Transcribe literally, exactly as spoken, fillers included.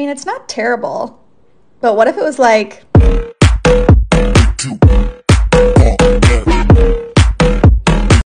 mean, it's not terrible. But what if it was like...